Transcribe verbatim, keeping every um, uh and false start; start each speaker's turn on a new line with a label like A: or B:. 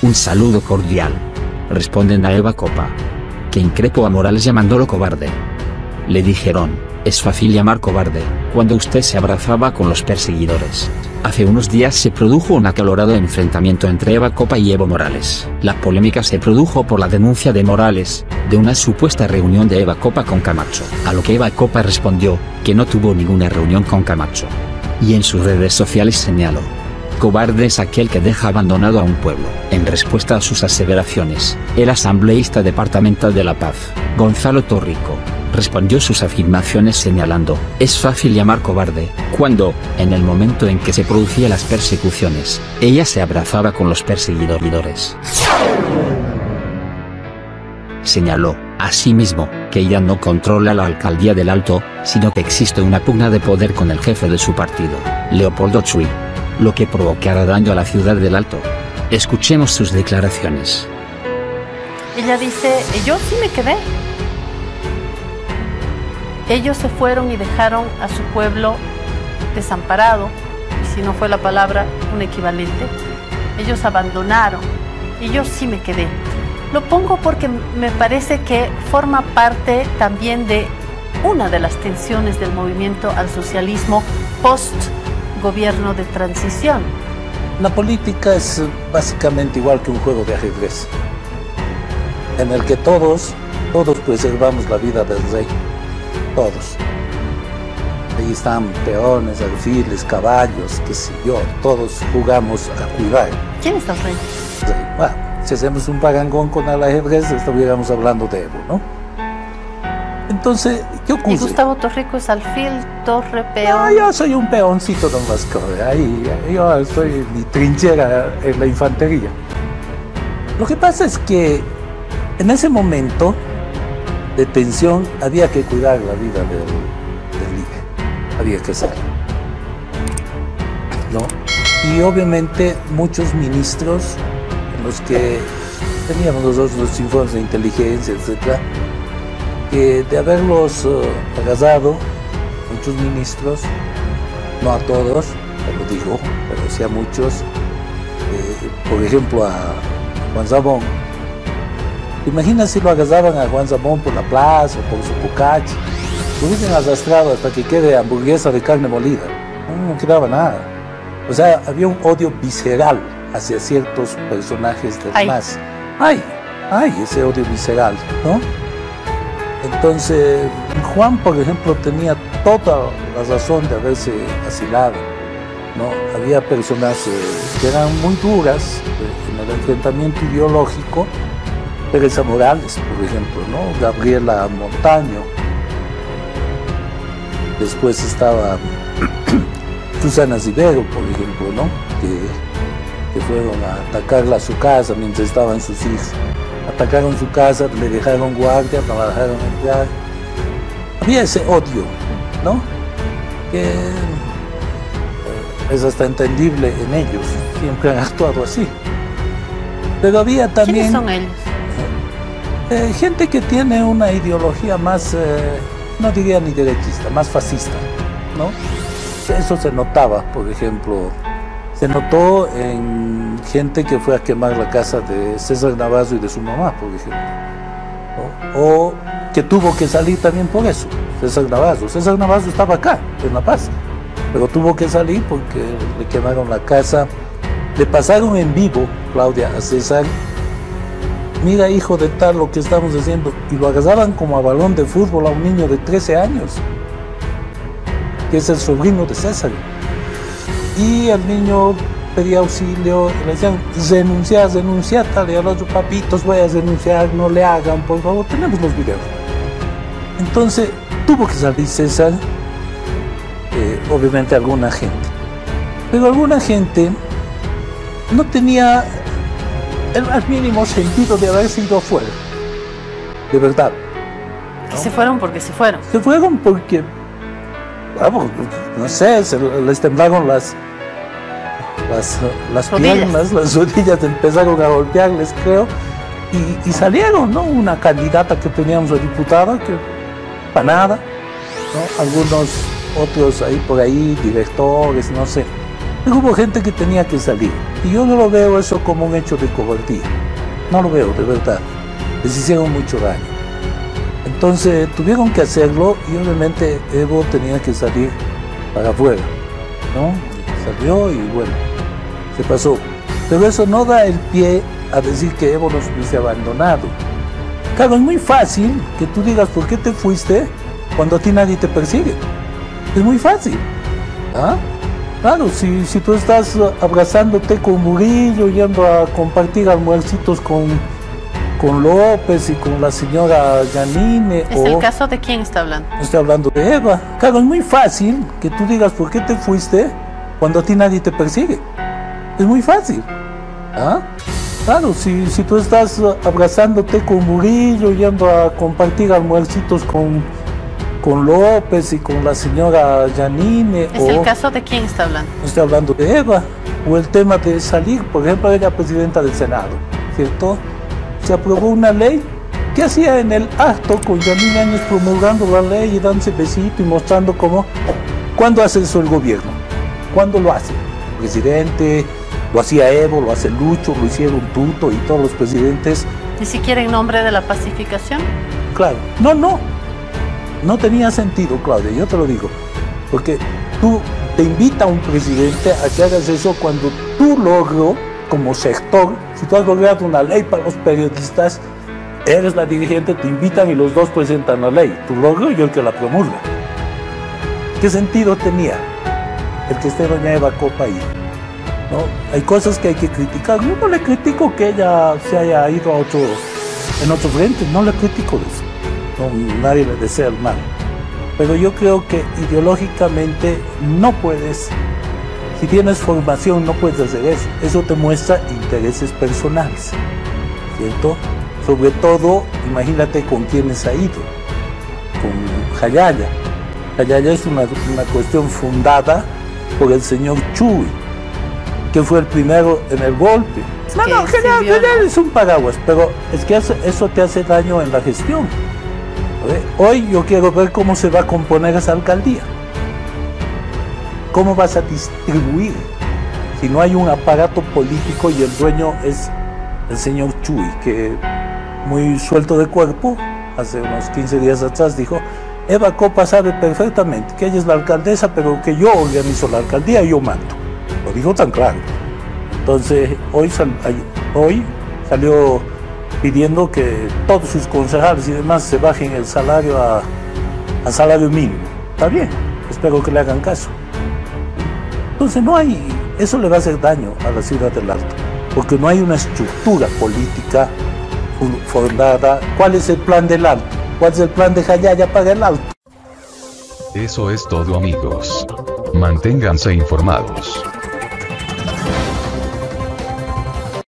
A: Un saludo cordial. Responden a Eva Copa, que increpó a Morales llamándolo cobarde. Le dijeron, es fácil llamar cobarde, cuando usted se abrazaba con los perseguidores. Hace unos días se produjo un acalorado enfrentamiento entre Eva Copa y Evo Morales. La polémica se produjo por la denuncia de Morales, de una supuesta reunión de Eva Copa con Camacho. A lo que Eva Copa respondió, que no tuvo ninguna reunión con Camacho. Y en sus redes sociales señaló, cobarde es aquel que deja abandonado a un pueblo. En respuesta a sus aseveraciones, el asambleísta departamental de La Paz, Gonzalo Torrico, respondió sus afirmaciones señalando, es fácil llamar cobarde, cuando, en el momento en que se producían las persecuciones, ella se abrazaba con los perseguidores. Señaló, asimismo, que ella no controla la alcaldía del Alto, sino que existe una pugna de poder con el jefe de su partido, Leopoldo Chuy, lo que provocará daño a la ciudad del Alto. Escuchemos sus declaraciones.
B: Ella dice, yo sí me quedé. Ellos se fueron y dejaron a su pueblo desamparado, y si no fue la palabra, un equivalente. Ellos abandonaron, y yo sí me quedé. Lo pongo porque me parece que forma parte también de una de las tensiones del movimiento al socialismo post-gobierno de transición.
C: La política es básicamente igual que un juego de ajedrez, en el que todos, todos preservamos la vida del rey. Todos. Ahí están peones, alfiles, caballos, qué sé yo, todos jugamos a cuidar.
B: ¿Quién es el rey?
C: rey. Bueno, si hacemos un parangón con el ajedrez, estuviéramos hablando de Evo, ¿no? Entonces, ¿qué ocurre?
B: Y Gustavo Torrico es alfil, torre, peón.
C: No, yo soy un peoncito, don Vasco. Ahí, yo soy mi trinchera en la infantería. Lo que pasa es que en ese momento de tensión había que cuidar la vida del, del líder, había que hacerlo, ¿no? Y obviamente muchos ministros, en los que teníamos nosotros los informes de inteligencia, etcétera, que de haberlos uh, agasado, muchos ministros, no a todos, lo digo, pero sí a muchos, eh, por ejemplo a Juan Sabón. Imagina si lo agasaban a Juan Sabón por la plaza o por su cucachi. Lo hubiesen arrastrado hasta que quede hamburguesa de carne molida. No, no quedaba nada. O sea, había un odio visceral hacia ciertos personajes del M A S. Ay, ay, ese odio visceral, ¿no? Entonces, Juan, por ejemplo, tenía toda la razón de haberse asilado, ¿no? Había personas eh, que eran muy duras eh, en el enfrentamiento ideológico. Teresa Morales, por ejemplo, ¿no? Gabriela Montaño. Después estaba Susana Rivero, por ejemplo, ¿no? Que, que fueron a atacarla a su casa mientras estaban sus hijos. Atacaron su casa, le dejaron guardia, no la dejaron entrar. Había ese odio, ¿no? Que es hasta entendible en ellos, siempre han actuado así. Pero había también...
B: ¿Quiénes son ellos?
C: Eh, gente que tiene una ideología más, eh, no diría ni derechista, más fascista, ¿no? Eso se notaba, por ejemplo, se notó en gente que fue a quemar la casa de César Navazo y de su mamá, por ejemplo, ¿no? O que tuvo que salir también por eso, César Navazo. César Navazo estaba acá, en La Paz, pero tuvo que salir porque le quemaron la casa, le pasaron en vivo, Claudia, a César. Mira, hijo de tal, lo que estamos haciendo. Y lo agarraban como a balón de fútbol a un niño de trece años, que es el sobrino de César. Y el niño pedía auxilio, y le decían, renunciar, renunciar, tal, y a los otros, papitos, voy a renunciar, no le hagan, por favor, tenemos los videos. Entonces, tuvo que salir César, eh, obviamente alguna gente. Pero alguna gente no tenía el más mínimo sentido de haberse ido afuera, de verdad, ¿no?
B: Que se fueron porque se fueron.
C: Se fueron porque, vamos, no sé, se les temblaron las, las, las piernas, las rodillas empezaron a golpearles, creo, y, y salieron, ¿no? Una candidata que teníamos a diputada, que para nada, ¿no? Algunos otros ahí por ahí, directores, no sé. Pero hubo gente que tenía que salir. Y yo no lo veo eso como un hecho de cobardía. No lo veo, de verdad. Les hicieron mucho daño. Entonces tuvieron que hacerlo y obviamente Evo tenía que salir para afuera, ¿no? Salió y bueno, se pasó. Pero eso no da el pie a decir que Evo nos hubiese abandonado. Claro, es muy fácil que tú digas por qué te fuiste cuando a ti nadie te persigue. Es muy fácil. ¿Ah? Claro, si, si tú estás abrazándote con Murillo, yendo a compartir almuercitos con, con López y con la señora Yanine.
B: ¿Es o, el caso de quién está hablando?
C: Estoy hablando de Eva. Claro, es muy fácil que tú digas por qué te fuiste cuando a ti nadie te persigue. Es muy fácil. ¿Ah? Claro, si, si tú estás abrazándote con Murillo, yendo a compartir almuercitos con, con López y con la señora Yanine.
B: ¿Es o, el caso de quién está hablando?
C: Estoy hablando de Eva. O el tema de salir, por ejemplo, ella presidenta del Senado, ¿cierto? Se aprobó una ley. ¿Qué hacía en el acto con Yanine Áñez promulgando la ley y dándose besito y mostrando cómo? ¿Cuándo hace eso el gobierno? ¿Cuándo lo hace? El presidente, lo hacía Evo, lo hace Lucho, lo hicieron Tuto y todos los presidentes.
B: ¿Ni siquiera en nombre de la pacificación?
C: Claro, no, no, no tenía sentido, Claudia, yo te lo digo, porque tú te invita a un presidente a que hagas eso cuando tu logro como sector, si tú has logrado una ley para los periodistas, eres la dirigente, te invitan y los dos presentan la ley, tu logro y el que la promulga. ¿Qué sentido tenía el que esté doña Eva Copa ahí? ¿No? Hay cosas que hay que criticar. Yo no le critico que ella se haya ido a otro, en otro frente, no le critico de eso. No, nadie le desea el mal. Pero yo creo que ideológicamente no puedes, si tienes formación no puedes hacer eso. Eso te muestra intereses personales, ¿cierto? Sobre todo, imagínate con quiénes ha ido. Con Jayaya. Jayaya es una, una cuestión fundada por el señor Chuy, que fue el primero en el golpe. No, no, Jayaya es un paraguas, pero es que eso, eso te hace daño en la gestión. Hoy yo quiero ver cómo se va a componer esa alcaldía. ¿Cómo vas a distribuir? Si no hay un aparato político y el dueño es el señor Chuy, que muy suelto de cuerpo, hace unos quince días atrás dijo, Eva Copa sabe perfectamente que ella es la alcaldesa, pero que yo organizo la alcaldía y yo mando. Lo dijo tan claro. Entonces, hoy, sal, hoy salió pidiendo que todos sus concejales y demás se bajen el salario a, a salario mínimo. Está bien, espero que le hagan caso. Entonces no hay, eso le va a hacer daño a la ciudad del Alto, porque no hay una estructura política fundada. ¿Cuál es el plan del Alto? ¿Cuál es el plan de Jayaya para el Alto?
D: Eso es todo, amigos. Manténganse informados.